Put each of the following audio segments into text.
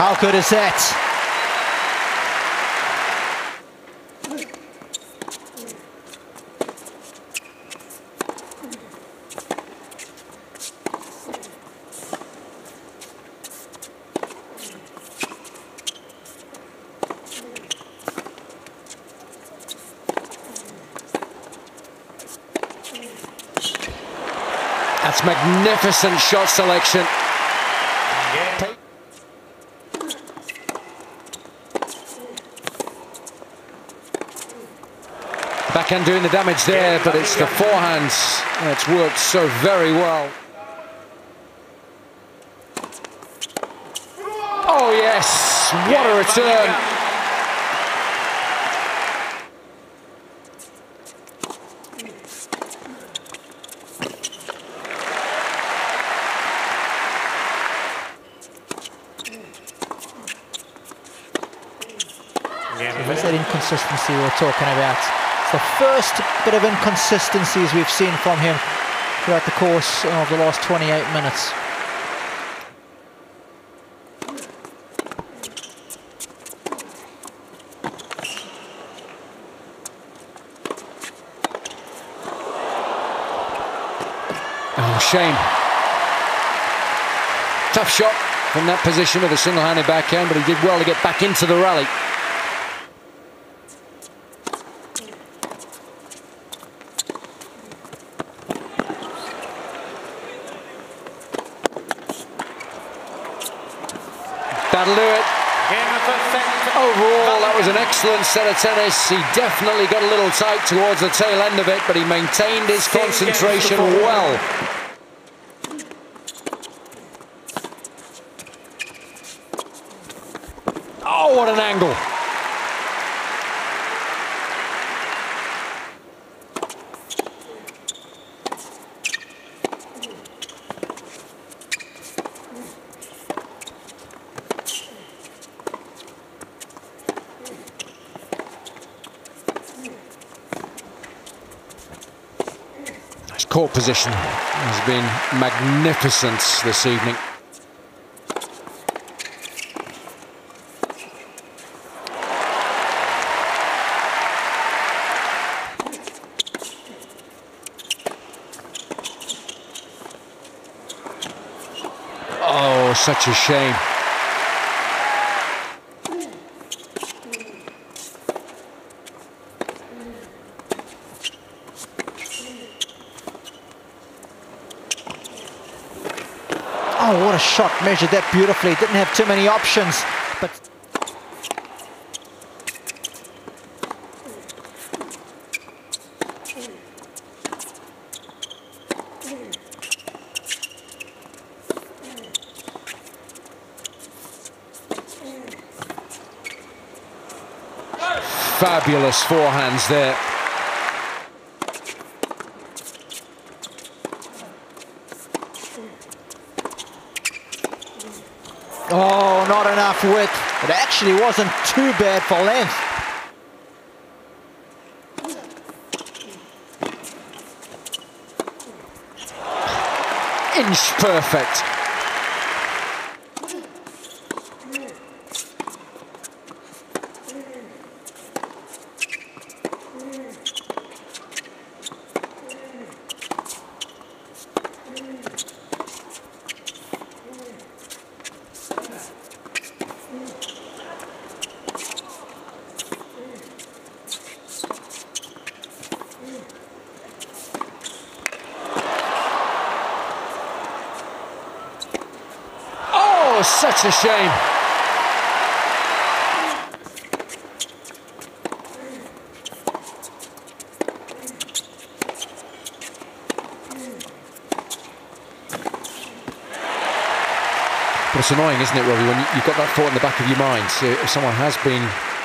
How good is that? That's magnificent shot selection. Backhand doing the damage there, but it's the forehands that's worked so very well. Oh yes, what a return. So that's that inconsistency we were talking about. It's the first bit of inconsistencies we've seen from him throughout the course of the last 28 minutes. Oh, shame. Tough shot from that position with a single-handed backhand, but he did well to get back into the rally. That'll do it. Overall, that was an excellent set of tennis. He definitely got a little tight towards the tail end of it, but he maintained his concentration well. Oh, what an angle. His court position has been magnificent this evening. Oh, such a shame. Oh, what a shot. Measured that beautifully. Didn't have too many options, but... Fabulous forehands there. Oh, not enough width. It actually wasn't too bad for length. Inch perfect. Such a shame. But it's annoying, isn't it, Robbie, when you've got that thought in the back of your mind. So if someone has been...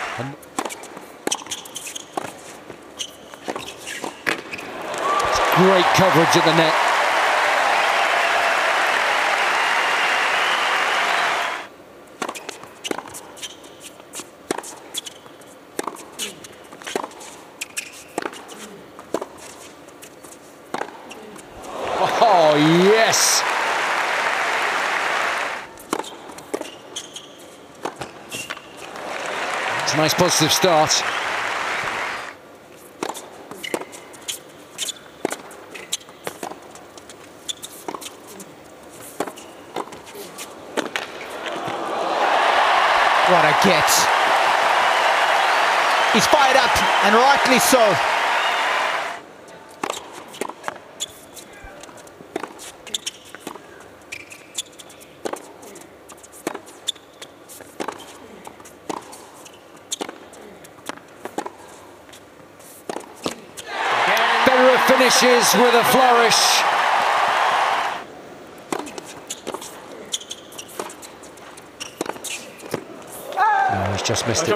Great coverage at the net. Oh, yes! Nice positive start. What a get. He's fired up, and rightly so. Federer finishes with a flourish. No, he's just missed it.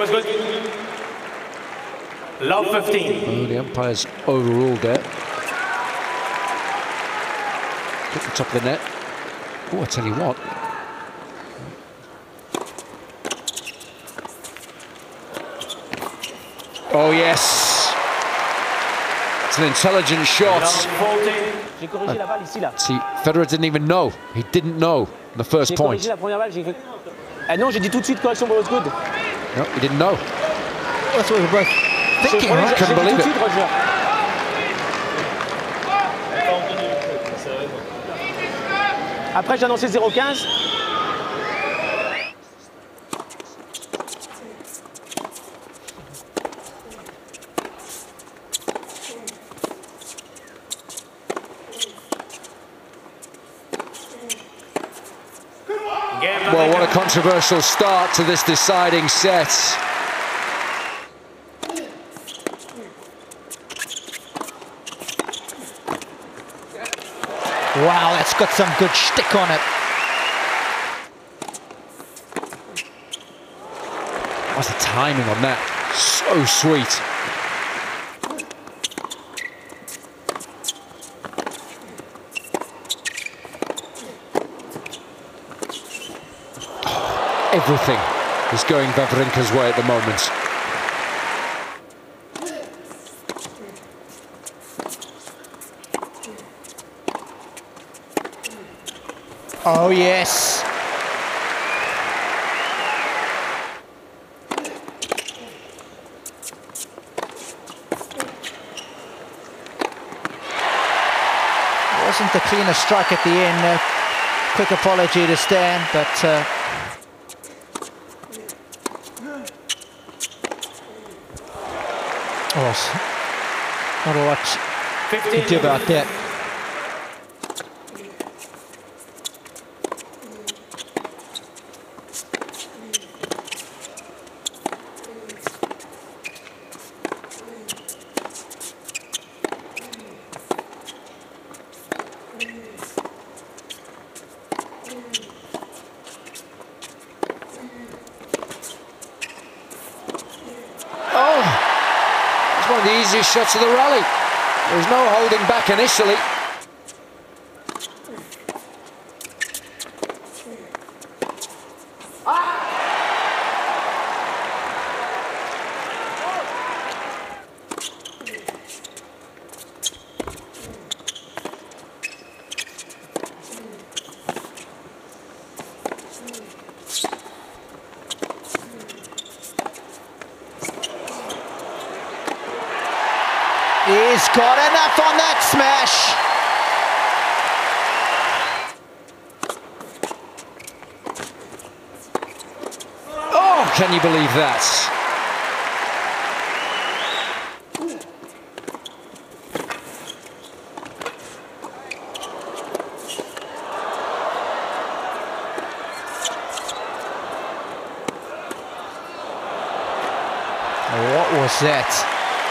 Love 15. Oh, the umpire's overruled it. Hit the top of the net. Oh, I tell you what. Oh, yes. It's an intelligent shot. See, Federer didn't even know. He didn't know the first point. Non, j'ai dit tout de suite correction, but it's good. No, he didn't know. That's what we were both thinking, right? Couldn't believe it. Après, j'ai annoncé 0,15. Well, what a controversial start to this deciding set. Wow, that's got some good shtick on it. What's the timing on that? So sweet. Everything is going Wawrinka's way at the moment. Oh, yes. Wasn't the cleanest strike at the end. Quick apology to Stan, but... Oh, not a lot to do about that. One of the easiest shots of the rally. There was no holding back initially. He's got enough on that smash. Oh, can you believe that? What was that?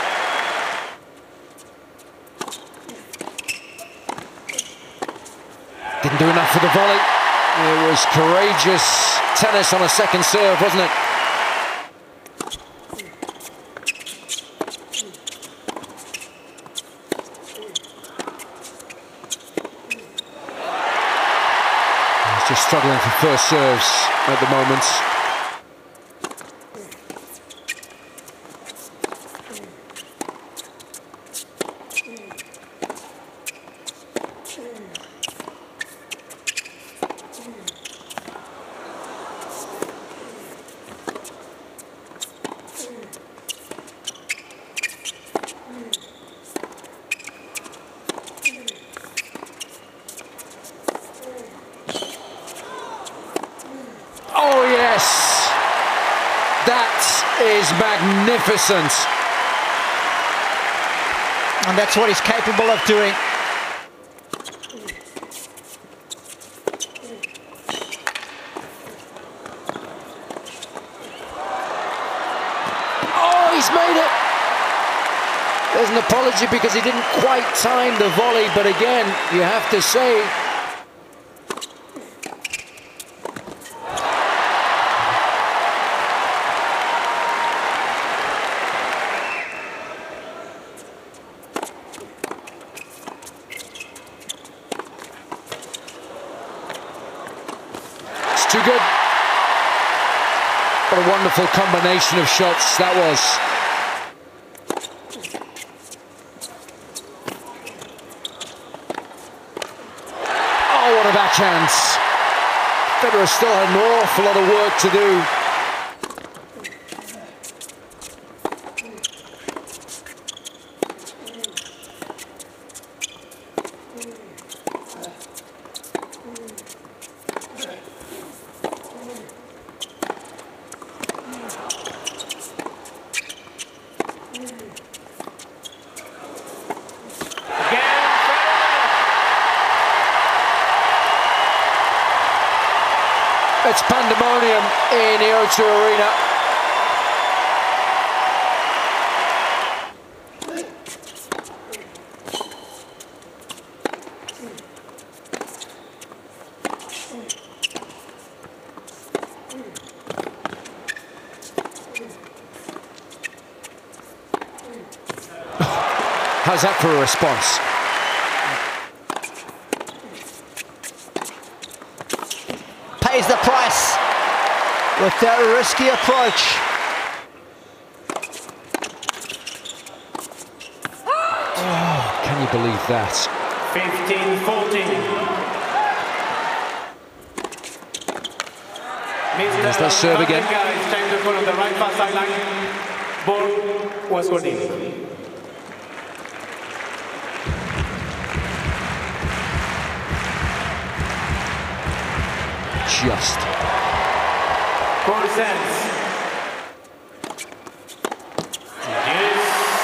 Didn't do enough for the volley. It was courageous tennis on a second serve, wasn't it? He's just struggling for first serves at the moment. magnificent. And that's what he's capable of doing. Oh, he's made it. There's an apology because he didn't quite time the volley, but again, you have to say, it's too good. What a wonderful combination of shots that was. Oh, what a backhand. Federer still had an awful lot of work to do. It's pandemonium in the O2 Arena. How's that for a response? Pays the price with that risky approach. Oh, can you believe that? 15-14. There's that serve again. Wawrinka is trying to follow the right far sideline. Ball was holding. Just. Goal sense. Yes.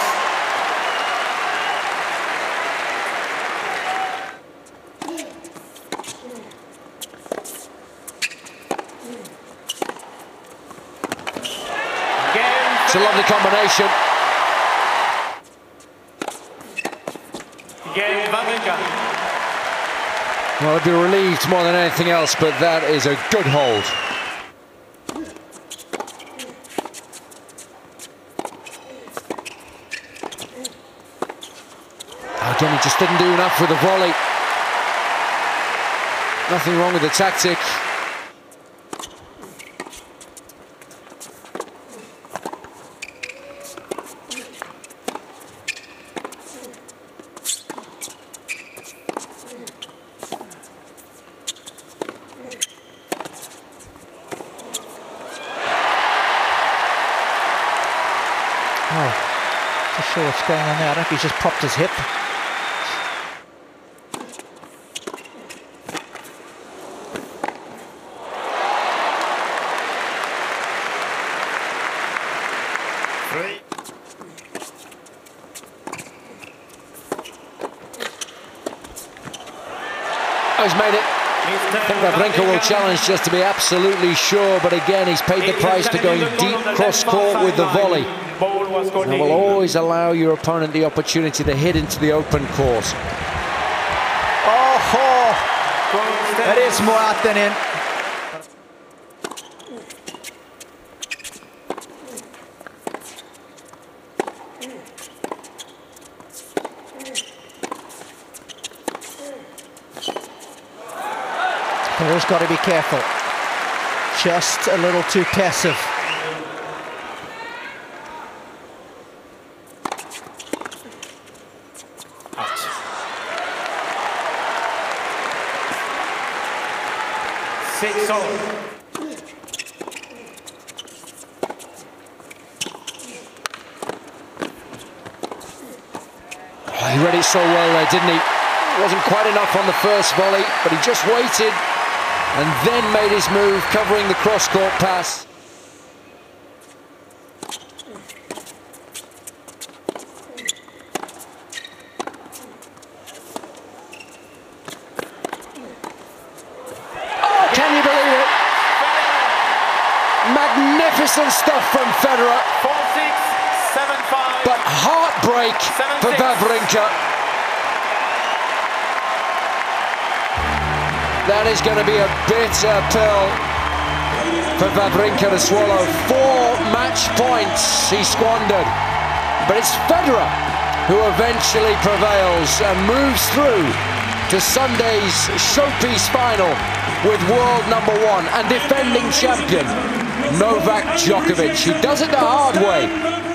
It's a lovely combination. Again, Wawrinka. Well, I'd be relieved more than anything else, but that is a good hold. Again, he just didn't do enough with the volley. Nothing wrong with the tactic. Oh, not sure what's going on there. I think he's just propped his hip. Oh, he's made it. I think Wawrinka will challenge just to be absolutely sure, but again, he's paid the price for going deep cross-court with the volley. And it will always allow your opponent the opportunity to hit into the open court. Oh, that is more out than in. Federer's got to be careful. Just a little too passive. Out. 6-0. Oh, he read it so well there, didn't he? It wasn't quite enough on the first volley, but he just waited and then made his move, covering the cross-court pass. Magnificent stuff from Federer. 4-6, 7-5. But heartbreak for Wawrinka. That is going to be a bitter pill for Wawrinka to swallow. 4 match points he squandered. But it's Federer who eventually prevails and moves through to Sunday's showpiece final with world #1 and defending champion Novak Djokovic. He does it the hard way.